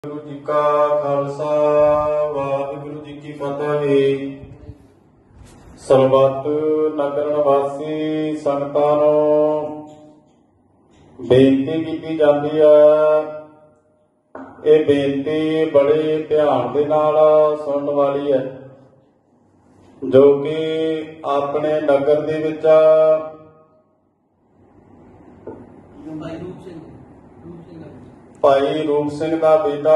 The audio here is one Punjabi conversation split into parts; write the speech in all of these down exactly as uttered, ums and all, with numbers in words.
गुरु जी का खालसा वाहिगुरु जी की फतेह। ਸਰਬੱਤ ਨਗਰ ਨਿਵਾਸੀ ਸੰਗਤਾਂ ਨੂੰ ਬੇਨਤੀ ਕੀਤੀ ਜਾਂਦੀ ਹੈ। ਇਹ ਬੇਨਤੀ ਬੜੇ ਧਿਆਨ ਦੇ ਨਾਲ ਸੁਣਨ ਵਾਲੀ ਹੈ, ਜੋ ਕਿ ਆਪਣੇ ਨਗਰ ਦੇ ਵਿੱਚ ਭਾਈ ਰੂਪ ਸਿੰਘ ਦਾ ਬੇਟਾ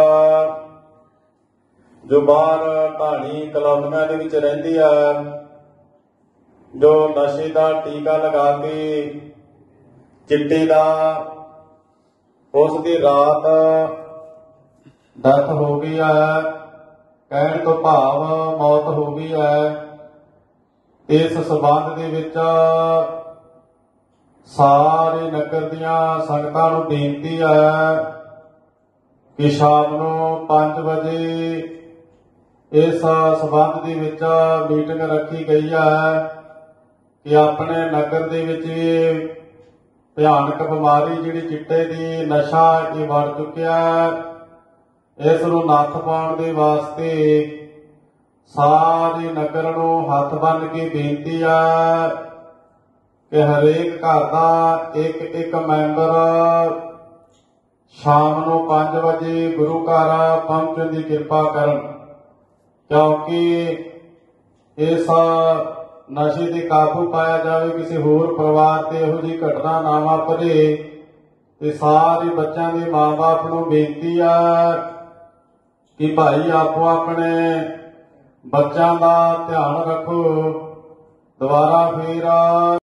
ਜੋ ਬਾਹਰ ਢਾਣੀ ਕਲੋਨੀਆਂ ਦੇ ਵਿੱਚ ਰਹਿੰਦੀ ਆ, ਜੋ ਨਸ਼ੇ ਦਾ ਟੀਕਾ ਲਗਾ ਕੇ ਚਿੱਟੇ ਦਾ ਉਸ ਦੀ ਰਾਤ ਡੈਥ ਹੋ ਗਈ ਹੈ। ਕਹਿਣ ਤੋਂ ਭਾਵ ਮੌਤ ਹੋ ਗਈ ਹੈ। ਇਸ ਸਬੰਧ ਦੇ ਵਿੱਚ ਸਾਰੇ ਨਗਰ ਦੀਆਂ ਸੰਗਤਾਂ ਨੂੰ ਬੇਨਤੀ ਹੈ ਕਿ ਸ਼ਾਮ ਨੂੰ ਪੰਜ ਵਜੇ ਇਸ ਸਬੰਧ ਦੇ ਵਿੱਚ ਮੀਟਿੰਗ ਰੱਖੀ ਗਈ ਹੈ ਕਿ ਆਪਣੇ ਨਗਰ ਦੇ ਵਿੱਚ ਵੀ ਭਿਆਨਕ ਬਿਮਾਰੀ ਜਿਹੜੀ ਚਿੱਟੇ ਦੀ ਨਸ਼ਾ ਇਹ ਵੜ ਚੁੱਕਿਆ ਹੈ। ਇਸ ਨੂੰ ਨੱਥ ਪਾਉਣ ਦੇ ਵਾਸਤੇ ਸਾਰੇ ਨਗਰ ਨੂੰ ਹੱਥ ਬੰਨ੍ਹ ਕੇ ਬੇਨਤੀ ਹੈ ਕਿ ਹਰੇਕ ਘਰ ਦਾ ਇੱਕ ਇੱਕ ਮੈਂਬਰ ਸ਼ਾਮ ਨੂੰ ਪੰਜ ਵਜੇ ਗੁਰੂ ਘਰ ਪਹੁੰਚਣ ਦੀ ਕਿਰਪਾ ਕਰਨ, ਕਿਉਂਕਿ ਇਸ ਨਸ਼ੇ ਤੇ ਕਾਬੂ ਪਾਇਆ ਜਾਵੇ, ਕਿਸੇ ਹੋਰ ਪਰਿਵਾਰ ਤੇ ਇਹੋ ਜਿਹੀ ਘਟਨਾ ਨਾ ਵਾਪਰੇ। ਤੇ ਸਾਰੇ ਬੱਚਿਆਂ ਦੇ ਮਾਂ-ਬਾਪ ਨੂੰ ਬੇਨਤੀ ਆ ਕਿ ਭਾਈ ਆਪੋ ਆਪਣੇ ਬੱਚਿਆਂ ਦਾ ਧਿਆਨ ਰੱਖੋ। ਦੁਬਾਰਾ ਫੇਰ